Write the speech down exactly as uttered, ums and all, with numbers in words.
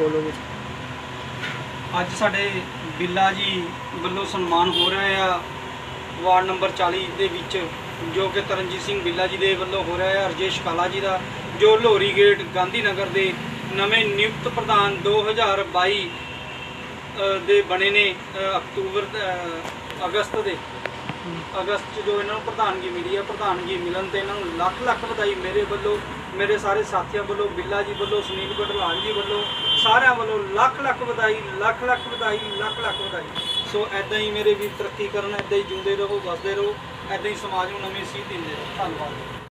ਬੋਲੋਗੇ। ਅੱਜ ਸਾਡੇ ਬਿੱਲਾ ਜੀ ਵੱਲੋਂ ਸਨਮਾਨ ਹੋ ਰਿਹਾ ਆ ਵਾਰਡ ਨੰਬਰ ਚਾਲੀ ਦੇ ਵਿੱਚ, ਜੋ ਕਿ ਤਰਨਜੀਤ ਸਿੰਘ ਬਿੱਲਾ ਜੀ ਦੇ ਵੱਲੋਂ ਹੋ ਰਿਹਾ ਹੈ। ਰਜੇਸ਼ ਕਾਲਾ ਜੀ ਦਾ ਜੋ ਲੋਹਰੀ ਗੇਟ ਗਾਂਧੀ ਨਗਰ ਦੇ ਨਵੇਂ ਨਿਯੁਕਤ ਪ੍ਰਧਾਨ ਦੋ ਹਜ਼ਾਰ ਬਾਈ ਦੇ ਬਣੇ ਨੇ। ਅਕਤੂਬਰ ਅਗਸਤ ਦੇ ਅਗਸਤ 'ਚ ਜੋ ਇਹਨਾਂ ਨੂੰ ਪ੍ਰਧਾਨਗੀ ਮਿਲੀ ਹੈ, ਪ੍ਰਧਾਨਗੀ ਮਿਲਣ 'ਤੇ ਇਹਨਾਂ ਨੂੰ ਲੱਖ ਲੱਖ ਵਧਾਈ ਮੇਰੇ ਵੱਲੋਂ, ਮੇਰੇ ਸਾਰੇ ਸਾਥੀਆਂ ਵੱਲੋਂ, ਬਿੱਲਾ ਜੀ ਵੱਲੋਂ, ਸੁਨੀਲ ਬਟਲਾਲ ਜੀ ਵੱਲੋਂ, ਸਾਰਿਆਂ ਵੱਲੋਂ ਲੱਖ ਲੱਖ ਵਧਾਈ, ਲੱਖ ਲੱਖ ਵਧਾਈ, ਲੱਖ ਲੱਖ ਵਧਾਈ। ਸੋ ਇੱਦਾਂ ਹੀ ਮੇਰੇ ਵੀ ਤਰੱਕੀ ਕਰਨ, ਇੱਦਾਂ ਹੀ ਜਿਉਂਦੇ ਰਹੋ, ਵੱਸਦੇ ਰਹੋ, ਇੱਦਾਂ ਹੀ ਸਮਾਜ ਨੂੰ ਨਵੀਂ ਸੀਖ ਦਿੰਦੇ ਰਹੋ। ਧੰਨਵਾਦ।